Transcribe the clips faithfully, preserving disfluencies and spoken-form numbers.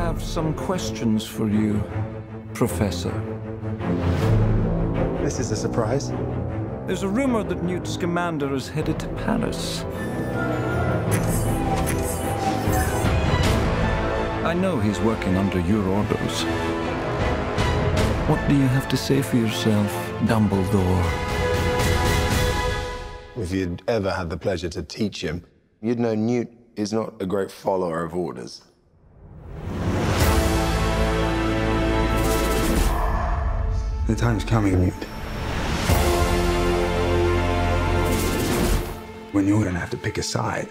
have some questions for you, Professor. This is a surprise. There's a rumor that Newt Scamander is headed to Paris. I know he's working under your orders. What do you have to say for yourself, Dumbledore? If you'd ever had the pleasure to teach him, you'd know Newt is not a great follower of orders. The time's coming, Newt, when you're gonna have to pick a side.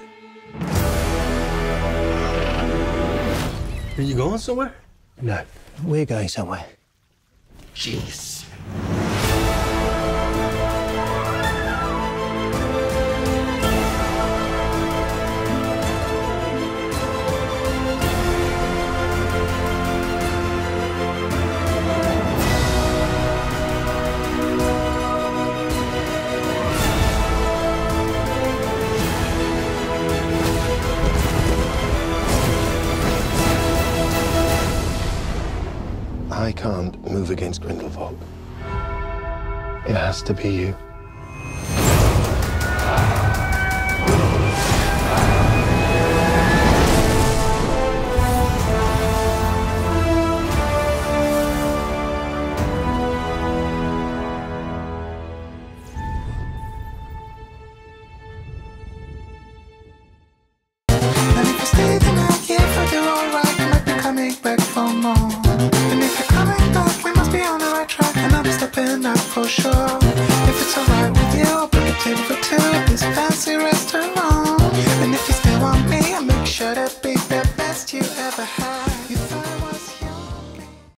Are you going somewhere? No, we're going somewhere. Jeez. I can't move against Grindelwald. It has to be you. And if you stay the night, yeah, if I do alright, I might be coming back for more. And if you're coming back, we must be on the right track, and I'll be stepping up for sure. If it's alright with you, I'll book a table for two at this fancy restaurant.